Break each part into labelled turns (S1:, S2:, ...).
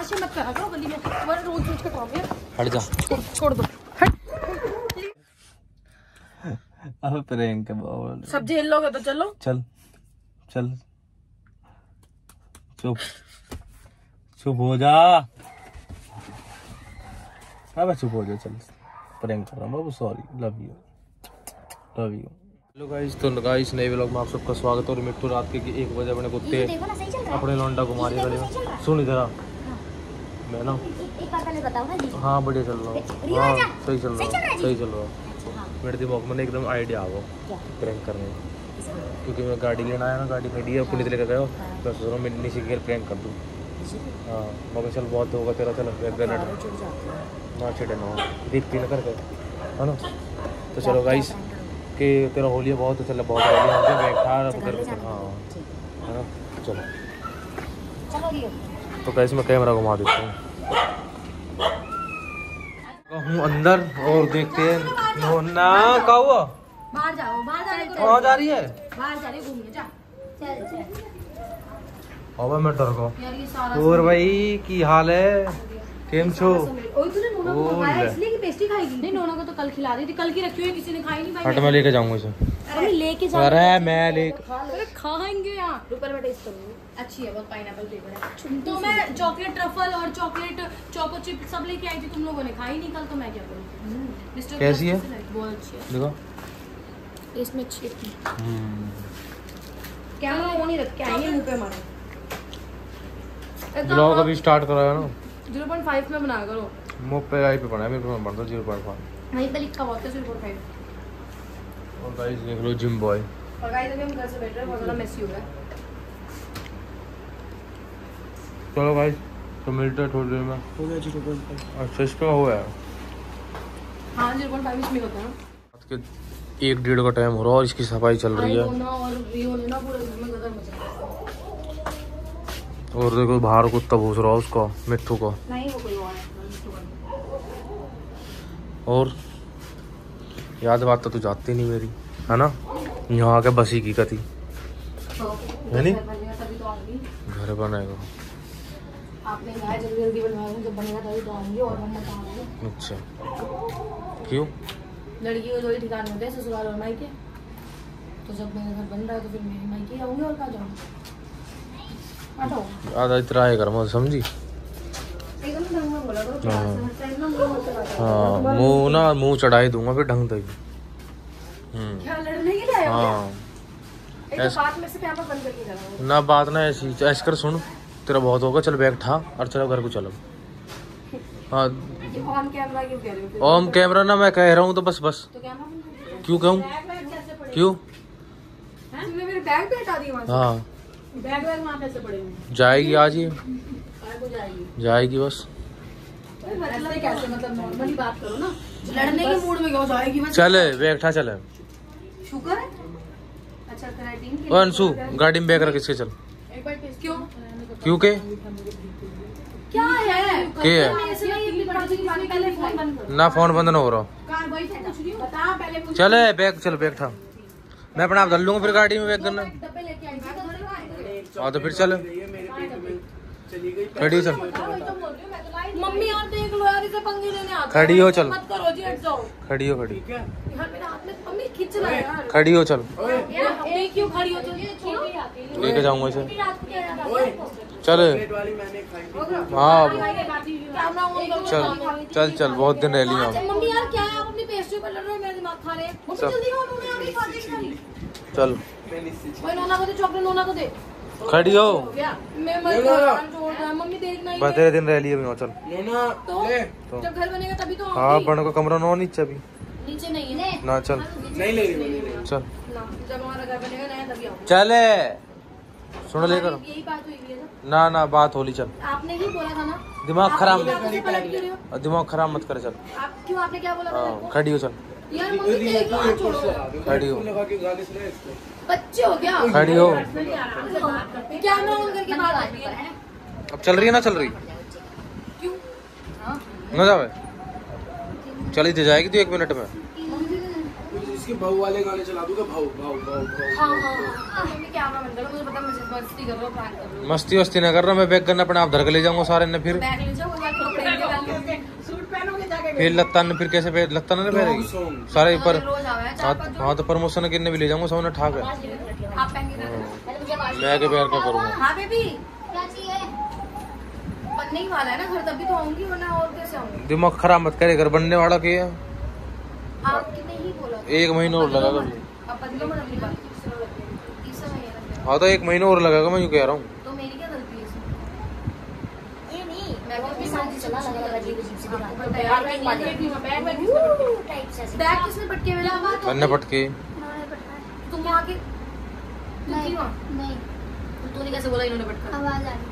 S1: तमाशे मत करा करो गली में, तुम्हारा रोज रोज का काम है।
S2: हट जा,
S1: छोड़ दो।
S2: अब प्रैंक बोल,
S1: सब झेल लोगे तो चलो।
S2: चल चल, चुप चुप हो जा, अब चुप हो जा। चल प्रैंक कर रहा हूँ बाबू, sorry, love you love you. Hello guys, तो गाइस नए व्लॉग में आप सबका स्वागत है। और मिट्टू रात के 1 बजे अपने कुत्ते अपने लौंडा को मारे गले में। सुन इधर, मैं ना
S3: एक बात पहले बताओ ना जी।
S2: हाँ बढ़िया चल रहा हूँ, हाँ सही चल रहा है, सही चल रहा है। मेरे दिमाग में एकदम आइडिया आ गया प्रैंक करने का, क्योंकि मैं गाड़ी लेना आया ना, गाड़ी खड़ी है, पुलिस लेकर गया, मैं सोच रहा हूँ मैं नीचे गिर प्रैंक कर दूँ। हाँ मगर चल बहुत होगा तेरा, चल एक मिनट ना छिड़े ना देखती ना करके, है ना। तो चलो गाइस कि तेरा होलिया बहुत तो चल बहुत होलिया मुझे बैठा उधर, हाँ है ना। चलो तो गाइस मैं कैमरा घुमा देता हूँ अंदर और देखते हैं ना क्या हुआ।
S1: बाहर जाओ, बाहर जाने को
S2: कहाँ जा रही है?
S1: बाहर जा रही है घूमने, जा।
S2: अब मैं डर गया।
S1: यार ये सारा
S2: और भाई की हाल है, केम छो?
S1: ओए तूने नोना को मंगाया इसलिए कि पेस्ट्री खाएगी? नहीं, नोना को तो कल खिला दी थी, कल की रखी हुई है, किसी ने खाई नहीं भाई।
S2: हट मैं लेके जाऊंगा इसे।
S1: अरे लेके जा,
S2: अरे मैं लेके,
S1: अरे खाएंगे यार। ऊपर में टेस्ट करूंगी, अच्छी है बहुत, पाइनएप्पल फ्लेवर है। तो मैं चॉकलेट ट्रफल और चॉकलेट चोको चिप सब लेके आई थी, तुम लोगों ने खाई नहीं कल, तो मैं क्या करूं।
S2: कैसी है?
S1: बहुत अच्छी है,
S2: देखो
S1: इसमें अच्छी है। कैमरा वो नहीं रख के आएंगे मुंह पे हमारे।
S2: ब्लॉग अभी स्टार्ट कराया ना,
S1: 0.5 में बना करो।
S2: मुंह पे आई पे बना है, मेरे पे बनता 0.5।
S1: वहीं पे लिखा हुआ है 0.5।
S2: और गाइस देख लो जिम बॉय।
S1: और गाइस अभी हम घर से बैठ रहे हैं, बहुत ज़्यादा मेसी हो रहा है।
S2: चलो गाइस तो मिलते हैं थोड़ी देर में।
S4: हो गया 0.5।
S2: अच्छा इसका हुआ है,
S1: हाँ 0.5 इसमें होता है ना।
S2: रात के 1-1:30 का टाइम हो रहा है और इसकी सफाई चल रही है।
S1: और ये होने ना पूरे घर में गदर मचा है।
S2: और देखो बाहर कुत्ता भूस रहा है उसका, मिट्टू को।
S1: नहीं वो कोई और है।
S2: और याद बात तो तू जाती नहीं मेरी, है ना। यहाँ आके बसी की कती है नहीं,
S1: तभी तो आऊंगी।
S2: घर बनाएगा।
S1: आपने कहा जल्दी जल्दी बनवाया, जब बनेगा तभी तो आऊंगी, और हम बताऊंगी।
S2: अच्छा क्यों?
S1: लड़की को जो ठिकाने होते हैं ससुराल और मायके, तो जब मेरा घर बन रहा है तो फिर मेरे मायके आऊंगी, और कहाँ जाऊंगी।
S2: आधा इतना है कर मत समझी।
S1: एकदम ढंग में बोला करो, प्यार से, हर टाइम ना मुंह मत चढ़ाया करो।
S2: हाँ मुँह ना मुँह चढ़ा ही दूंगा फिर ढंग तक।
S1: क्या लड़ने के लिए आए हो क्या?
S2: हाँ
S1: एक तो बात में से कैमरा बंद करके जाना।
S2: ना बात ना ऐसी, ऐसे कर सुन तेरा बहुत होगा, चल बैग उठा और चलो घर को चलो। हाँ
S1: ये ऑन कैमरा क्यों कह रहे हो?
S2: ऑन कैमरा ना मैं कह रहा हूँ तो बस
S1: तो कैमरा बंद कर दो।
S2: क्यों कहूँ,
S1: बैग कैसे पड़े?
S2: क्यों?
S1: तुमने मेरे बैग पे हटा दिया वहाँ से?
S2: हाँ
S1: बैग वहाँ कैसे पड़े हुए?
S2: जाएगी आज ही,
S1: को जाएगी
S2: जाएगी बस।
S1: मतलब कैसे, मतलब नॉर्मली बात करो ना, लड़ने के मूड में क्यों जाएगी? बस
S2: चले बैग उठा चले।
S1: शुक्र है। अच्छा कराटीन
S2: ओ अंशु गाड़ी में बैग रख इसके चल।
S1: एक बार टेस्ट क्यों?
S2: क्यों के
S1: क्या है?
S2: के है?
S1: पहले फोन बंद करो
S2: ना फोन बंद ना हो रहा।
S1: कार वही था, कुछ नहीं बता पहले मुझे।
S2: चले बैग, चल बैग उठा, मैं अपना आप धर लूंगा फिर गाड़ी में बैग करना।
S1: डब्बे लेके आई थी।
S2: हाँ तो फिर चल खड़ी हो, चल
S1: मम्मी यार देख लो यार, इसे पंगे लेने आता
S2: खड़ी हो, चल
S1: मत करो जी, हट जाओ
S2: खड़ी हो, खड़ी
S1: यार, मेरे हाथ में मम्मी खींच रहा है यार।
S2: खड़ी हो, चल
S1: ये क्यों खड़ी हो? चल
S2: लेके जाऊंगा इसे, चल हाँ चल चल चल बहुत दिन रह लिया।
S1: मम्मी यार क्या है, आप अपनी पेस्ट्री पर लड़ रहे हो, मेरा दिमाग खा रहे हैं। मम्मी जल्दी खाओ, उन्होंने आगे खा ली।
S2: चल
S1: ओए नोना को दे चॉकलेट, नोना को दे।
S2: खड़ी हो,
S1: मैं मत छोड़ रहा, मम्मी देखना ही
S2: बस तेरे दिन रह लिए अभी, चल
S1: तो जब घर बनेगा तभी तो
S2: हाँ बन का कमरा नो नीचे अभी
S1: नीचे नहीं है
S2: ना, चल
S4: नहीं ले रही
S2: चल
S1: जब हमारा घर बनेगा नया तभी आऊंगी।
S2: चले सुन लेकर
S1: यही बात हुई है ना,
S2: ना ना बात होली, चल
S1: आपने ही बोला था ना।
S2: दिमाग खराब,
S1: आप
S2: दिमाग खराब मत करे, चल
S1: क्यों, आपने क्या बोला था मेरे को?
S2: खड़ी हो, चल
S1: यार मम्मी तेरी बात छोड़ो,
S2: खड़ी हो,
S1: बच्चे हो क्या?
S2: खड़ी हो।
S1: क्या ना ऑन करके बात आ रही है?
S2: अब चल रही है ना, चल रही
S1: क्यों?
S2: ना जावे, चली तो जाएगी तू 1 मिनट में।
S4: उसके भाऊ वाले गाने चला दूंगा। भाऊ भाऊ भाऊ
S1: हाँ हाँ हाँ मम्मी कैमरा बंद करो, मुझे पता है मैं मस्ती कर रहा हूँ, प्रैंक कर रहा हूँ।
S2: मस्ती वस्ती ना कर रहा, मैं बैग करना अपने आप धर के ले जाऊंगा सारे ने, फिर
S1: बैग ले जाओ, कपड़े निकाल के
S3: सूट पहनोगे जाके
S2: फिर लगता न, फिर कैसे लगता ना पहनेगी सारे पर।
S1: रोज आवा है 4-5
S2: हाँ तो प्रमोशन के भी ले जाऊंगा, सबने ठाक है।
S1: आप पहन के रखो।
S2: मैं आगे पैर का करूंगा।
S1: हाँ बेबी क्या चाहिए? बनने ही वाला है ना घर, तभी तो आऊंगी, वरना और कैसे आऊंगी?
S2: दिमाग खराब मत करे, घर बनने वाला के है।
S1: आपने ही बोला
S2: 1 महीना और लगेगा।
S1: अब बदलो मत अपनी बात, तीसरा महीना।
S2: हाँ तो 1 महीना और लगेगा, मैं यूँ कह रहा हूँ।
S1: तो मेरी क्या गलती है इसमें?
S5: ये नहीं
S1: मैं
S5: वो
S1: अपनी
S5: भी
S1: साथ
S5: साथ चला लगा अजीब अजीब सी दिखा
S3: बैग
S5: टाइप से
S1: बैग किसने पटके में लगा?
S2: अन्य पटके
S1: तुम वहाँ के तुम थी वहाँ?
S5: नहीं
S1: तूने कैसे बोला इन्होंने पटका?
S5: आवाज आ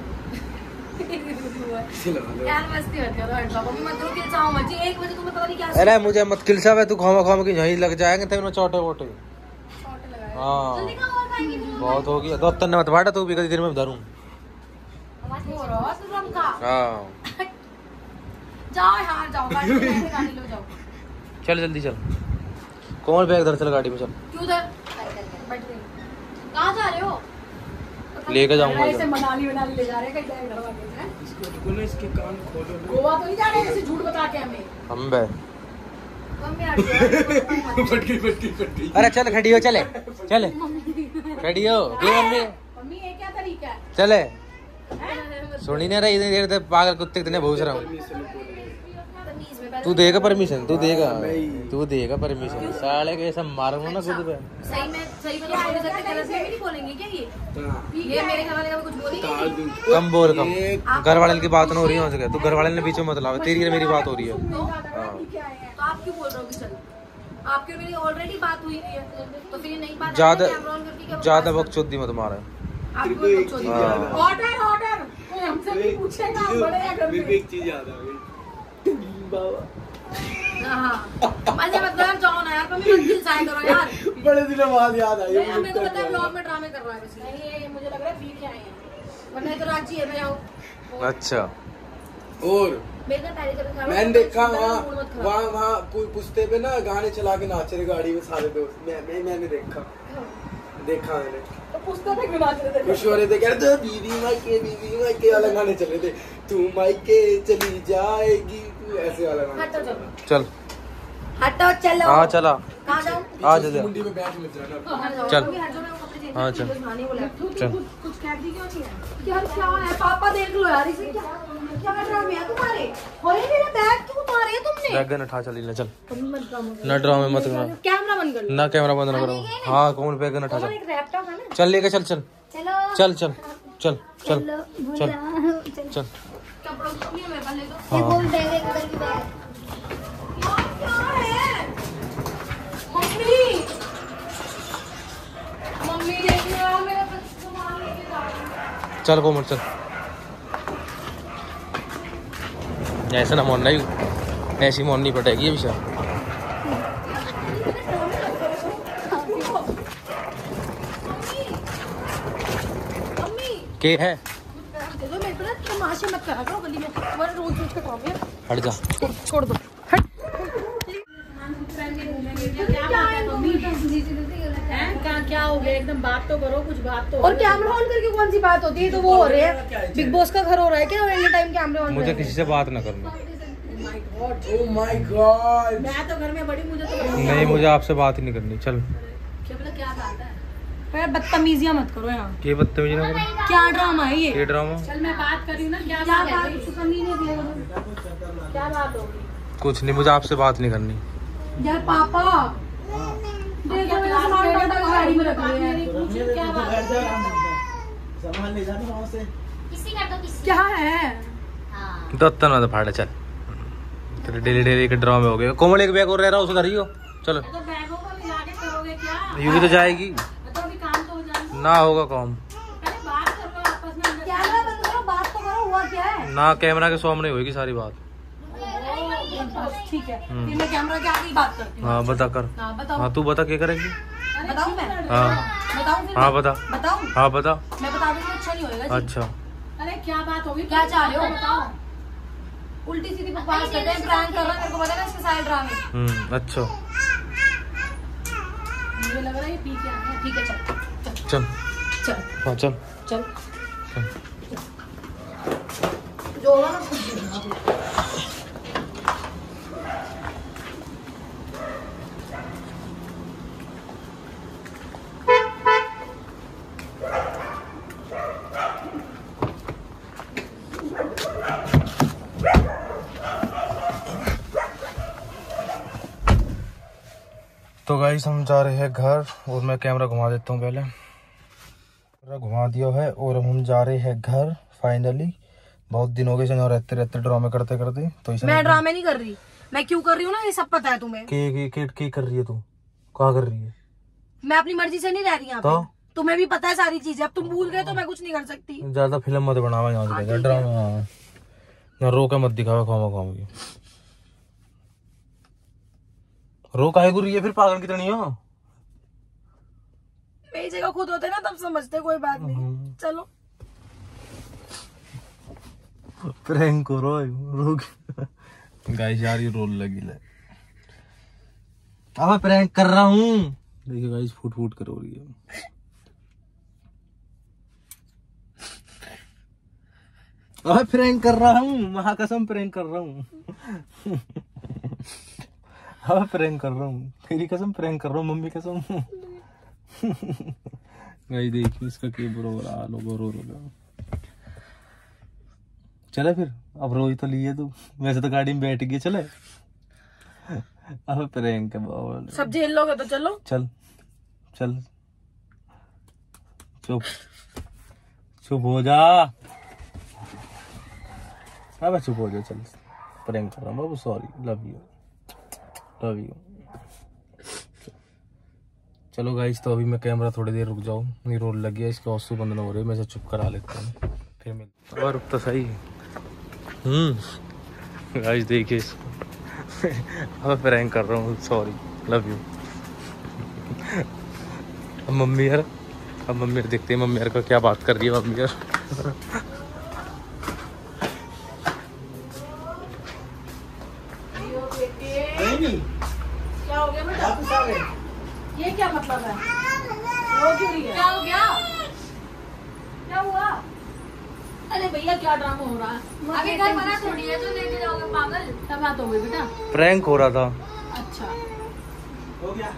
S1: यार मस्ती मत करो, हट पापा मैं मतलब कि चाहूँ मत 1 बजे तुम्हें पता नहीं क्या
S2: अरे मुझे मत किलसा है, तू खामा खामा की यहीं लग जाएंगे तेरे चोटे वोटे।
S1: शॉट लगाया।
S2: हाँ
S1: जल्दी खाओ और खाएंगे फिर।
S2: बहुत हो गया, 2-3 मत बांटा, तू भी कभी दिन में धरूं।
S1: हो रहा है तुम रम का।
S2: हाँ
S1: जाओ यार जाओ, गाड़ी लो जाओ।
S2: चल जल्दी चल, कोमल बैग धर, चल गाड़ी में चल।
S1: क्यों उधर बैठ गई? कहाँ जा रहे हो?
S2: लेके जाऊंगा
S3: ऐसे मनाली वनाली ले जा रहे हैं, कहीं घर वाले हैं।
S4: इसको ना इसके कान खोलो ना।
S3: गोवा तो नहीं जा रहे हैं ऐसे झूठ बता के हमें।
S2: हम बे।
S1: मम्मी हट जाओ।
S4: फट गई।
S2: अरे चल खड़ी हो, चले चले खड़ी हो ये मम्मी,
S3: मम्मी ये क्या तरीका है?
S2: चले सुनी नहीं रही, इतनी देर तक पागल कुत्ते कितने भूस रहा हूँ। तू देगा परमिशन, तू देगा परमिशन, साले के ऐसा मारूंगा ना खुद पे।
S1: सही में बोल सकते, गलत में भी नहीं बोलेंगे क्या ये मेरे घर वाले का कुछ बोलेंगे?
S2: कम बोल कम, घर वाले की बात ना हो रही है मुझे, तू घर वाले ने बीच में मत लाओ, तेरी और मेरी बात हो रही है।
S1: तो आप क्यों बोल रहे हो कि चलो? आपकी और मेरी ऑलरेडी बात हुई है, तो फिर नहीं बात
S2: ज्यादा बकचोदी मत मारा।
S3: ऑर्डर ऑर्डर कोई हमसे नहीं पूछेगा, बड़े हैं घर में।
S4: एक चीज याद आ गई बाबा,
S1: मजे मत कर, जाओ ना यार, मम्मी मत खिलसाया करो यार।
S4: बड़े दिनों बाद याद आई।
S1: हमें तो पता है ब्लॉग में ड्रामे कर रहा है वैसे।
S3: नहीं ये मुझे लग रहा है पी के आए हैं।
S1: वरना तो रांची है, मैं जाऊँ।
S2: अच्छा
S4: और
S1: मेरे घर पहले कभी खाना
S4: मैंने देखा
S1: मूड मत खराब।
S4: वहाँ कोई पुश्ते पे ना गाने चला के नाच रहे गाड़ी में सारे दोस्त। मैंने देखा मैंने
S3: तो पूछते थे क्यों नाच रहे थे?
S4: खुश हो रहे थे, कह रहे थे बीवी मायके वाला गाने चल रहे थे। तू मायके चली जाएगी, तू ऐसे वाला गाना।
S1: हटो चलो,
S2: चल
S1: हटो चलो।
S2: हाँ चला
S1: कहाँ जाऊँ?
S2: आ जा
S4: मुंडी में बैठ मत जाना।
S1: हट जाओ,
S2: चल।
S1: मम्मी हट जाओ, मैं वो कपड़े चेंज
S2: हाँ,
S1: करके
S2: चल।
S1: बस नहाने बोला।
S2: चल
S3: कुछ कहती क्यों नहीं है?
S1: यार क्या है पापा, देख लो यार इसे, क्या ड्रामे है तुम्हारे? होए मेरा बैग क्यों उतारे हैं तुमने?
S2: बैग न ठा चली ना, चल
S1: मत ड्रामा
S2: ना ड्रामे मत करना,
S1: कैमरा बंद कर लो।
S2: ना कैमरा बंद ना करो। हाँ कौन बैग न ठा
S1: और
S2: चल,
S1: एक लैपटॉप है ना,
S2: चल लेके चल चल
S5: चलो
S2: चल चल चल चल चल चल।
S1: कपड़ों को भी मेरे पास ले दो।
S5: ये
S2: हाँ
S5: बोल बैग है, उधर की बैग।
S1: यार क्या है? मम्मी मम्मी देख लो यार, मेरा सामान लेके जा रही है।
S2: चल कोमल चल, ऐसे ना मोड़ना ही, ऐसी मोड़नी पड़ेगी ये विषय।
S1: मम्मी
S2: के है
S1: दे दो मेरे को ना, तमाशे मत करा करो गली में, तुम्हारा रोज रोज का काम है।
S2: हट जा।
S1: छोड़ दो, हट। क्या बात है मम्मी?
S3: क्या हो गया? एकदम बात तो करो, कुछ बात तो।
S1: और कैमरा ऑन करके कौन सी बात होती है? तो वो हो रहे हैं, बिग बॉस का घर हो रहा है क्या? Any time camera on.
S2: मुझे किसी से बात ना करनी,
S4: Oh my God!
S3: मैं तो घर में बड़ी, मुझे तो
S2: नहीं मुझे आपसे बात ही नहीं करनी। चल
S3: क्या बात है?
S1: बदतमीजियां मत करो यहाँ।
S2: ये बदतमीजी ना करो।
S1: क्या ड्रामा है ये?
S2: ये ड्रामा
S3: चल मैं बात कर रही हूँ ना, क्या
S1: क्या
S3: बात
S1: बात?
S3: है?
S1: सुकन्नी ने दिया,
S3: क्या बात होगी?
S2: कुछ नहीं, मुझे आपसे बात नहीं करनी।
S1: यार पापा देखो मेरा सामान डाटा गाड़ी में रख लिया है।
S3: क्या बात है?
S4: सामान ले जाना वहाँ से।
S5: किसी कर दो किसी।
S1: क्या है?
S5: हाँ
S2: दत्तन में तो फाड़े। चल तेरे डेली डेली के ड्रामे हो गए। कोमल एक बैग और रह रहा, उसे धरी हो। चलो
S3: तो बैगों को मिला के करोगे क्या?
S2: यूं भी तो जाएगी
S3: तो अभी काम तो हो जाए,
S2: ना, होगा काम
S3: पहले बात करो आपस में।
S1: कैमरा बंद करो, बात तो करो, हुआ क्या है?
S2: ना, कैमरा के सामने होगी सारी बात।
S1: ठीक है, फिर मैं कैमरा के आगे ही बात करती हूँ।
S2: हाँ बता कर।
S1: हाँ बताओ,
S2: हाँ तू बता क्या करेगी।
S1: बताऊँ मैं?
S2: हाँ
S1: बताऊँ फिर?
S2: हाँ बता।
S1: बताऊँ?
S2: हाँ बता।
S1: मैं बता दूँ तो अच्छा नहीं होएगा जी।
S2: अच्छा
S3: अरे क्या बात होगी?
S1: क्या चाह रहे हो?
S3: बताओ।
S1: उल्टी सीधी बकवास करते हैं, प्रैंक कर रहा है, मेरे को पता है ना इसके सारे ड्रामे।
S2: अच्छा
S1: मुझे लग रहा है ये पी के आए हैं। ठीक है चल
S2: चल
S1: चल
S2: हाँ चल
S1: चल जो होगा ना खुद देखना।
S2: तो गाइस हम जा रहे हैं घर और मैं कैमरा घुमा देता हूँ पहले। कैमरा घुमा दिया है और हम जा रहे हैं घर फाइनली। बहुत दिन हो गए यहाँ रहते रहते ड्रामे करते करते। तो
S1: मैं ड्रामे नहीं कर रही, मैं क्यों कर रही हूँ ना ये सब पता है तुम्हें।
S2: के कर रही है तू? क्या कर रही है?
S1: मैं अपनी मर्जी से नहीं रह रही यहाँ पे। तुम्हें भी पता है सारी चीजें, अब तुम भूल गए तो मैं कुछ नहीं कर सकती।
S2: ज्यादा फिल्म मत बनावा यहाँ से ड्रामा ना रोका मत दिखावा खाऊंगी। रो काहे को रही है फिर पागल कितनी हो?
S1: मेरी जगह खुद होते ना तब समझते, कोई बात नहीं। चलो
S2: प्रैंक करो रो गाइस यार ये रोल लगी ले। अब मैं प्रैंक कर रहा हूँ। देखिए गाइस फुट फुट कर रही है। अब प्रैंक कर रहा हूँ, महाकसम प्रैंक कर रहा हूँ। हाँ प्रैंक कर रहा हूँ, तेरी कसम प्रैंक कर रहा हूँ, मम्मी कसम। गाइस देखिए इसका क्या बुरा हो रहा है। चले फिर, अब रोई तो लिए तू, वैसे तो गाड़ी में बैठ गई। चले अब प्रैंक है
S1: सब झेल लोगे तो चलो।
S2: चल चल चुप चुप हो जा। अब चुप हो जा। चल प्रैंक कर रहा हूँ बाबू, सॉरी, लव यू। चलो गाइस तो अभी मैं कैमरा थोड़ी देर रुक जाऊँ, नहीं रोल लग गया, इसके आंसू बंद हो रहे, मैं इसे चुप करा लेता हूँ फिर मिलता। और रुक तो सही। गाइस देखिए इसको। अब प्रैंक कर रहा हूँ, सॉरी, लव यू। अब मम्मी यार, देखते हैं मम्मी यार का क्या बात कर रही है मम्मी यार।
S1: क्या हो गया बेटा? ये क्या मतलब है? रो क्यों रही है? क्या हो गया? क्या हुआ? अरे भैया क्या ड्रामा हो रहा है?
S5: अभी घर बना थोड़ी है तो लेके जाओगे पागल।
S1: क्या बात हो गई बेटा?
S2: प्रैंक हो रहा था।
S1: अच्छा हो गया।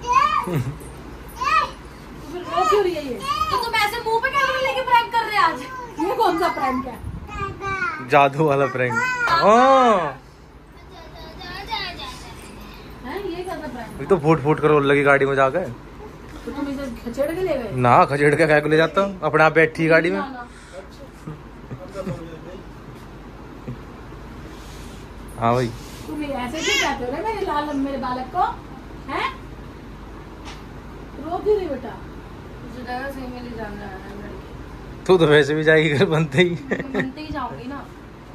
S1: तो फिर रो क्यों रही है ये?
S5: तो तुम ऐसे मुंह पे कैमरा लेके प्रैंक कर रहे हैं आज?
S1: ये कौन सा प्रैंक है?
S2: जादू वाला प्रैंक। हाँ
S1: ये कैसा प्रैंक?
S2: ये तो फूट फूट कर रोल लगी गाड़ी में जाकर।
S1: तो तुम इसे खचेड़ के ले गए?
S2: ना खचेड़ के क्या को ले जाता हूँ, अपने आप बैठी गाड़ी में। हाँ भाई
S1: तुम ऐसे क्यों कहते हो मेरे लाल मेरे बालक को? हैं? रो क्यों रही बेटा? मुझे लगा सही में ले जाना है।
S2: तू तो वैसे भी जाएगी घर बनते ही।
S1: बनते ही जाऊंगी ना।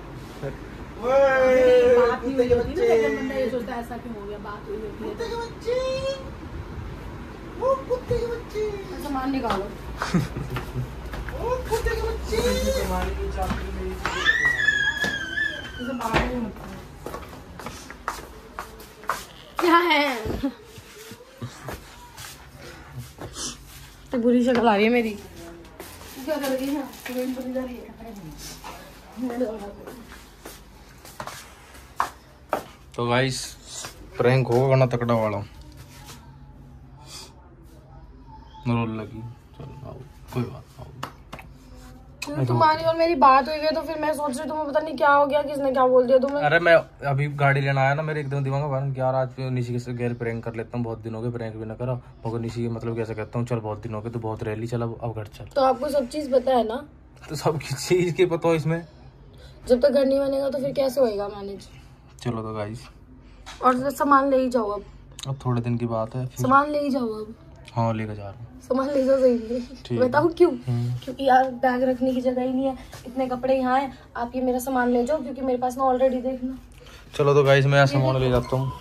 S1: बात नहीं हुई होती ना, लेकिन बंदा ये सोचता है ऐसा क्यों हो गया, बात हुई होती है। सामान निकालो। क्या है? तो बुरी शक्ल आ रही है मेरी। क्या कर रही है?
S2: तो गाइस प्रैंक होगा ना तकड़ा वाला। रोल लगी। चल आओ, कोई बात नहीं।
S1: तुम्हारी और मेरी बात हुई है तो फिर मैं सोच रही तुम्हें पता नहीं क्या हो गया, किसने क्या बोल दिया तुम्हें।
S2: अरे मैं अभी गाड़ी लेना आया ना, मेरे एकदम दिमाग में बारन यार आज निशी के गैर प्रैंक कर लेता हूँ, बहुत दिन हो गए प्रैंक भी ना करा। मगर निशी के मतलब कैसे कहता हूँ, चल बहुत दिन हो गए तो बहुत रैली चला, अब घर चल।
S1: तो आपको सब चीज पता है ना?
S2: तो सब चीज के पता हो इसमें।
S1: जब तक घर नहीं बनेगा तो फिर कैसे होएगा मैनेज?
S2: चलो तो गाइस
S1: और सामान ले ही जाओ अब
S2: थोड़े दिन की बात है फिर।
S1: सामान ले ही जाओ अब।
S2: हाँ लेकर जा रहा हूँ।
S1: सामान ले जाओ सही। बताओ क्यों? क्योंकि यार बैग रखने की जगह ही नहीं है, इतने कपड़े यहाँ हैं, आप ये मेरा सामान ले जाओ क्योंकि मेरे पास ना ऑलरेडी देखना।
S2: चलो तो गाइस मैं सामान ले जाता हूँ।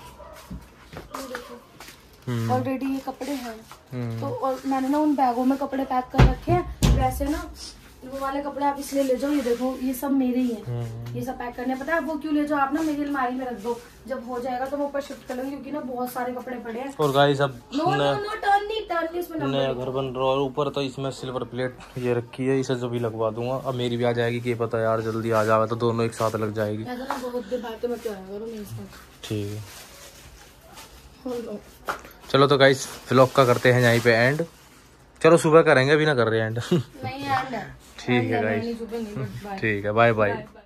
S1: ऑलरेडी ये कपड़े हैं तो और मैंने ना उन बैगों में कपड़े पैक कर रखे हैं। वैसे ना वो वाले कपड़े आप इसलिए ले जाओ, ये देखो ये सब मेरे ही हैं, ये सब पैक करने। पता है आप वो क्यों ले जाओ, आप ना मेरी अलमारी में रख दो, जब हो जाएगा तो मैं ऊपर शिफ्ट कर लूंगी, क्योंकि ना बहुत सारे कपड़े पड़े हैं।
S2: और गाइस अब
S1: टर्न नहीं इसमें
S2: नया घर बन रहा है और ऊपर तो इसमें सिल्वर प्लेट ये रखी है, इसे जो भी लगवा दूंगा। अब मेरी भी आ जाएगी, कि पता यार जल्दी आ जाए तो दोनों एक साथ लग जाएगी।
S1: ऐसा ना बहुत देर बाद तो मैं क्यों आया करूँ मेरे साथ।
S2: ठीक है चलो तो गाइस व्लॉग का करते हैं यहीं पे एंड। चलो सुबह करेंगे, अभी ना कर रहे एंड।
S1: नहीं एंड है।
S2: ठीक है गाइस, ठीक है, बाय बाय।